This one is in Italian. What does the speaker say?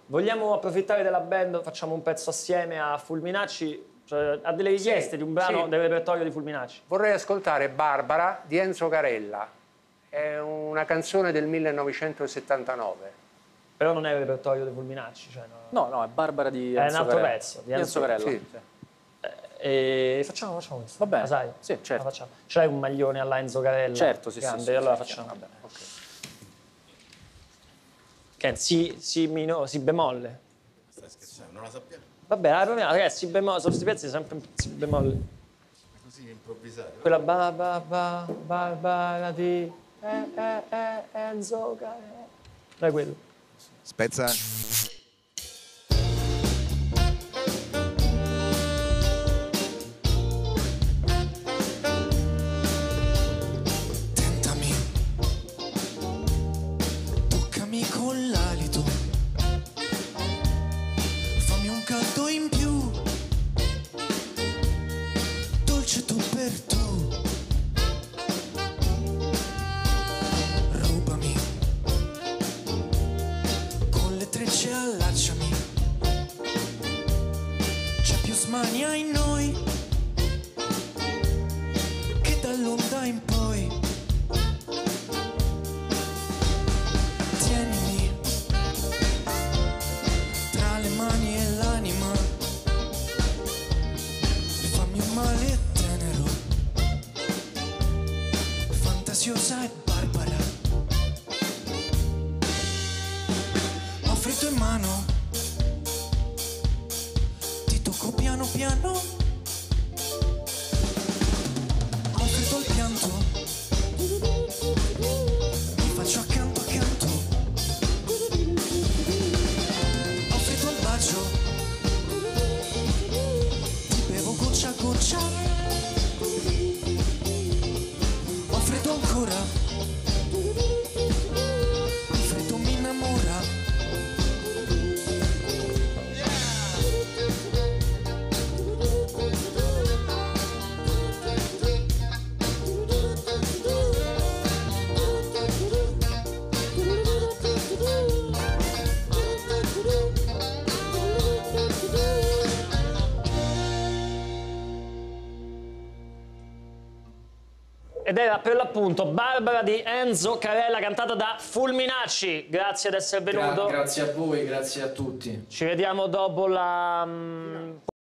Vogliamo approfittare della band, facciamo un pezzo assieme a Fulminacci? Cioè, ha delle richieste di un brano del repertorio di Fulminacci? Vorrei ascoltare Barbara di Enzo Carella. È una canzone del 1979. Però non è il repertorio di Fulminacci. Cioè, No, no, è Barbara di Enzo è un altro Carella. pezzo Di Enzo Carella. Sì. E facciamo questo. Va bene. La sai? Sì, certo. La facciamo. Ce l'hai un maglione alla Enzo Carella? Certo, sì, grande, sì, allora sì, facciamo. va bene. Okay. Che è si bemolle. Stai scherzando, non la sappiamo. Vabbè, la proviamo, ragazzi, si bemolle, sono questi pezzi sempre si bemolle. Così improvvisare. Quella Barbara di Enzo Carella. Dai quello. Spezza. Tentami, toccami con l'alito, fammi un caldo in più, dolce tu per tu, rubami, con le trecce allacciami, c'è più smania in noi che dall'onda in poi. Tienimi tra le mani e l'anima, fammi un male tenero, fantasiosa e barbara. Ho freddo in mano, ti tocco piano piano, ho freddo il pianto, mi faccio accanto accanto, ho freddo il bacio, ti bevo goccia a goccia, ho freddo ancora, il freddo mi innamora. Ed era per l'appunto Barbara di Enzo Carella, cantata da Fulminacci. Grazie di essere venuto. Grazie a voi, grazie a tutti. Ci vediamo dopo la